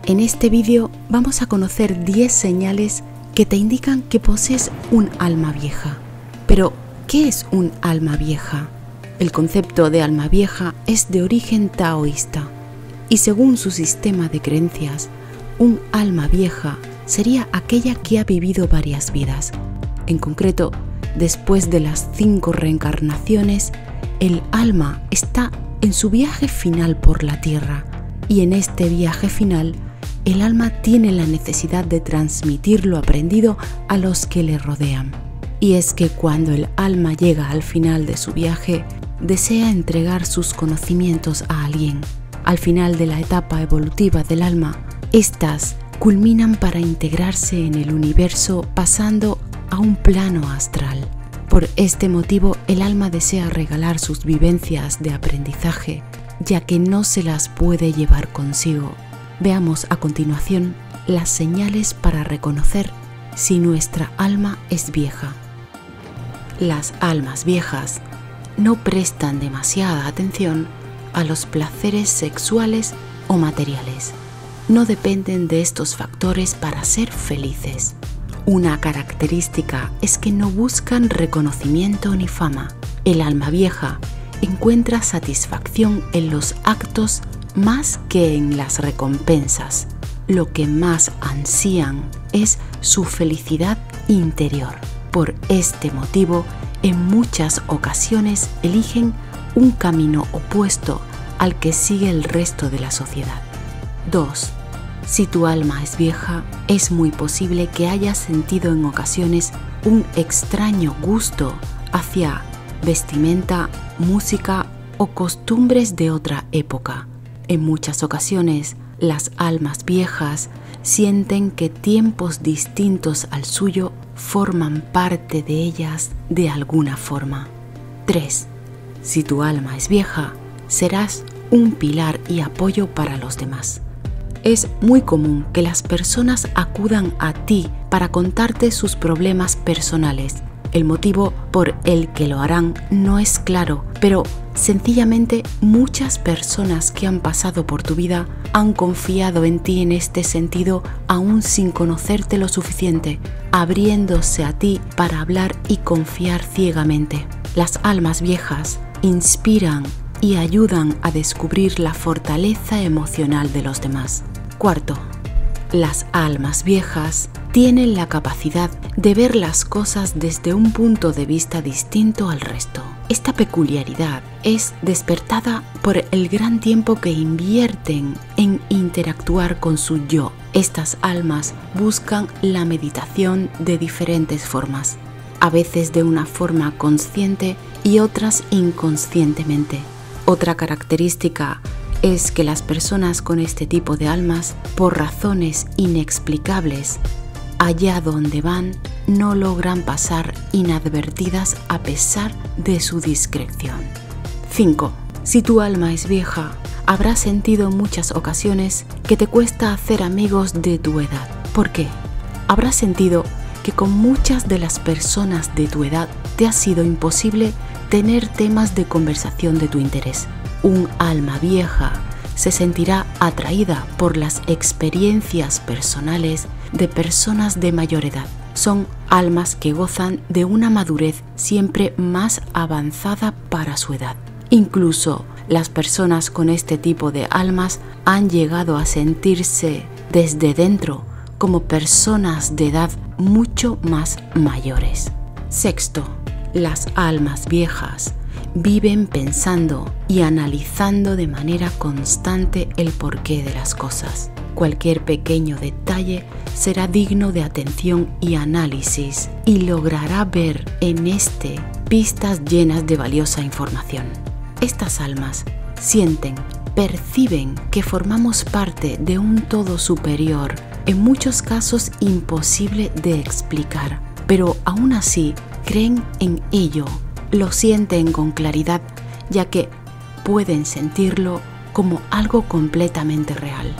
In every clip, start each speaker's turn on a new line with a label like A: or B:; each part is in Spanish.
A: En este vídeo vamos a conocer 10 señales que te indican que posees un alma vieja. Pero, ¿qué es un alma vieja? El concepto de alma vieja es de origen taoísta y según su sistema de creencias, un alma vieja sería aquella que ha vivido varias vidas. En concreto, después de las 5 reencarnaciones, el alma está en su viaje final por la tierra y en este viaje final, el alma tiene la necesidad de transmitir lo aprendido a los que le rodean. Y es que cuando el alma llega al final de su viaje, desea entregar sus conocimientos a alguien. Al final de la etapa evolutiva del alma, estas culminan para integrarse en el universo pasando a un plano astral. Por este motivo, el alma desea regalar sus vivencias de aprendizaje, ya que no se las puede llevar consigo. Veamos a continuación las señales para reconocer si nuestra alma es vieja. Las almas viejas no prestan demasiada atención a los placeres sexuales o materiales. No dependen de estos factores para ser felices. Una característica es que no buscan reconocimiento ni fama. El alma vieja encuentra satisfacción en los actos más que en las recompensas. Lo que más ansían es su felicidad interior. Por este motivo, en muchas ocasiones eligen un camino opuesto al que sigue el resto de la sociedad. 2. Si tu alma es vieja, es muy posible que hayas sentido en ocasiones un extraño gusto hacia vestimenta, música o costumbres de otra época. En muchas ocasiones, las almas viejas sienten que tiempos distintos al suyo forman parte de ellas de alguna forma. 3. Si tu alma es vieja, serás un pilar y apoyo para los demás. Es muy común que las personas acudan a ti para contarte sus problemas personales. El motivo por el que lo harán no es claro, pero sencillamente muchas personas que han pasado por tu vida han confiado en ti en este sentido aún sin conocerte lo suficiente, abriéndose a ti para hablar y confiar ciegamente. Las almas viejas inspiran y ayudan a descubrir la fortaleza emocional de los demás. 4. Las almas viejas tienen la capacidad de ver las cosas desde un punto de vista distinto al resto. Esta peculiaridad es despertada por el gran tiempo que invierten en interactuar con su yo. Estas almas buscan la meditación de diferentes formas, a veces de una forma consciente y otras inconscientemente. Otra característica es que las personas con este tipo de almas, por razones inexplicables, allá donde van, no logran pasar inadvertidas a pesar de su discreción. 5. Si tu alma es vieja, habrás sentido en muchas ocasiones que te cuesta hacer amigos de tu edad. ¿Por qué? Habrás sentido que con muchas de las personas de tu edad te ha sido imposible tener temas de conversación de tu interés. Un alma vieja se sentirá atraída por las experiencias personales de personas de mayor edad. Son almas que gozan de una madurez siempre más avanzada para su edad. Incluso las personas con este tipo de almas han llegado a sentirse desde dentro como personas de edad mucho más mayores. 6. Las almas viejas viven pensando y analizando de manera constante el porqué de las cosas. Cualquier pequeño detalle será digno de atención y análisis y logrará ver en este pistas llenas de valiosa información. Estas almas sienten, perciben que formamos parte de un todo superior, en muchos casos imposible de explicar, pero aún así creen en ello. Lo sienten con claridad, ya que pueden sentirlo como algo completamente real.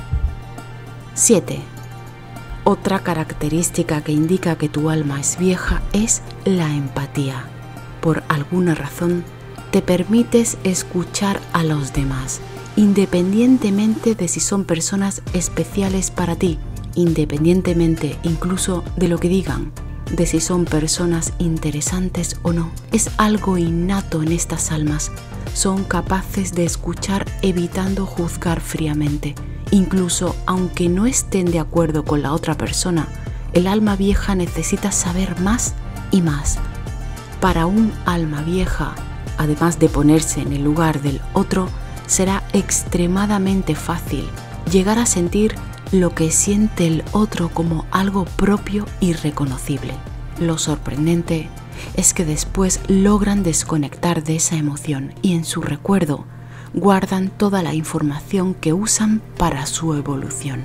A: 7. Otra característica que indica que tu alma es vieja es la empatía. Por alguna razón, te permites escuchar a los demás independientemente de si son personas especiales para ti, independientemente incluso de lo que digan, de si son personas interesantes o no. Es algo innato en estas almas. Son capaces de escuchar evitando juzgar fríamente. Incluso aunque no estén de acuerdo con la otra persona, el alma vieja necesita saber más y más. Para un alma vieja, además de ponerse en el lugar del otro, será extremadamente fácil llegar a sentir lo que siente el otro como algo propio y reconocible. Lo sorprendente es que después logran desconectar de esa emoción y en su recuerdo guardan toda la información que usan para su evolución.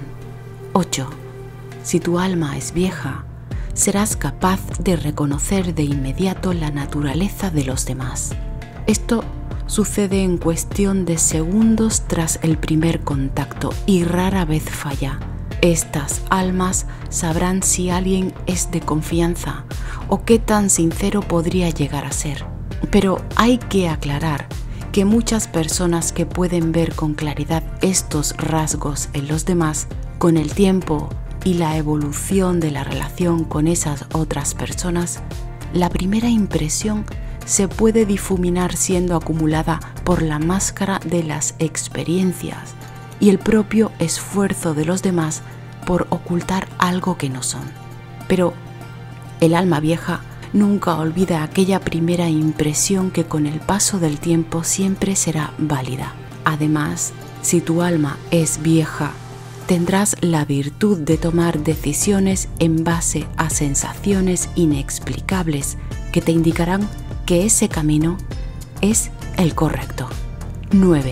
A: 8. Si tu alma es vieja, serás capaz de reconocer de inmediato la naturaleza de los demás. Esto sucede en cuestión de segundos tras el primer contacto y rara vez falla. Estas almas sabrán si alguien es de confianza o qué tan sincero podría llegar a ser. Pero hay que aclarar que muchas personas que pueden ver con claridad estos rasgos en los demás, con el tiempo y la evolución de la relación con esas otras personas, la primera impresión se puede difuminar siendo acumulada por la máscara de las experiencias y el propio esfuerzo de los demás por ocultar algo que no son. Pero el alma vieja nunca olvida aquella primera impresión que con el paso del tiempo siempre será válida. Además, si tu alma es vieja, tendrás la virtud de tomar decisiones en base a sensaciones inexplicables que te indicarán que ese camino es el correcto. 9.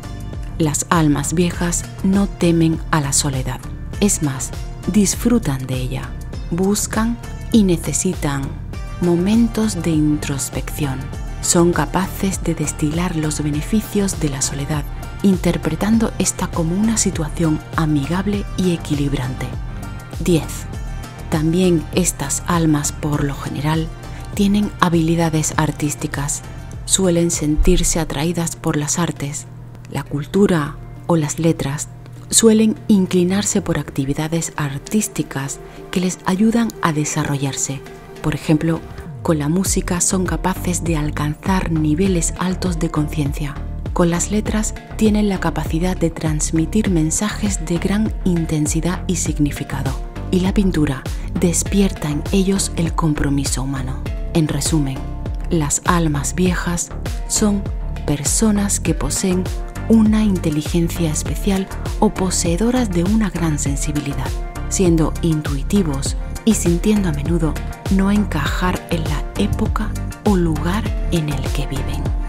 A: Las almas viejas no temen a la soledad. Es más, disfrutan de ella. Buscan y necesitan momentos de introspección. Son capaces de destilar los beneficios de la soledad, interpretando esta como una situación amigable y equilibrante. 10. También estas almas, por lo general, tienen habilidades artísticas. Suelen sentirse atraídas por las artes, la cultura o las letras. Suelen inclinarse por actividades artísticas que les ayudan a desarrollarse. Por ejemplo, con la música son capaces de alcanzar niveles altos de conciencia. Con las letras tienen la capacidad de transmitir mensajes de gran intensidad y significado. Y la pintura despierta en ellos el compromiso humano. En resumen, las almas viejas son personas que poseen una inteligencia especial o poseedoras de una gran sensibilidad, siendo intuitivos y sintiendo a menudo no encajar en la época o lugar en el que viven.